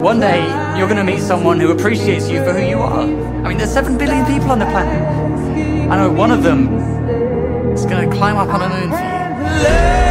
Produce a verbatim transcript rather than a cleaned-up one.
One day, you're going to meet someone who appreciates you for who you are. I mean, there's seven billion people on the planet. I know one of them is going to climb up on a moon for you.